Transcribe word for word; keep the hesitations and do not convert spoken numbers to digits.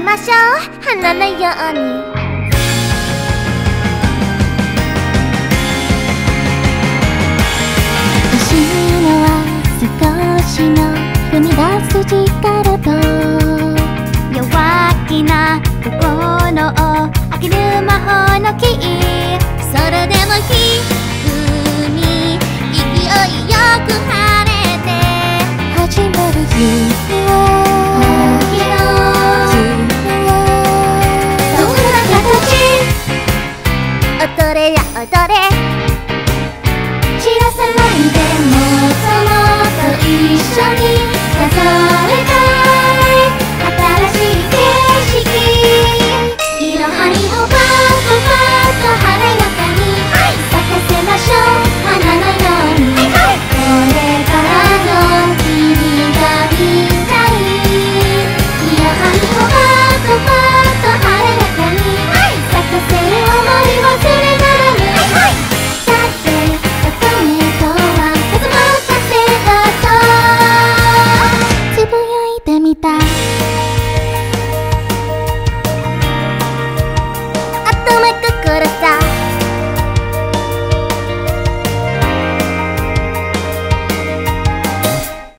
ましょう、花のように。 欲しいのは少しの踏み出す力と弱気な心を開ける魔法のキー。それでもひふに勢いよく晴れて始まる日は踊れや踊れ、散らさないでもっともっと一緒に数えた